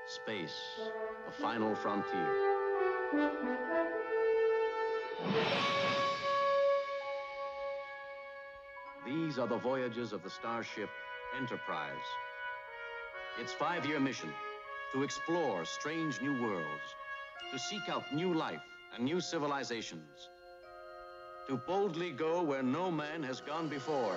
Space, the final frontier. These are the voyages of the starship Enterprise. Its 5-year mission, to explore strange new worlds, to seek out new life and new civilizations, to boldly go where no man has gone before.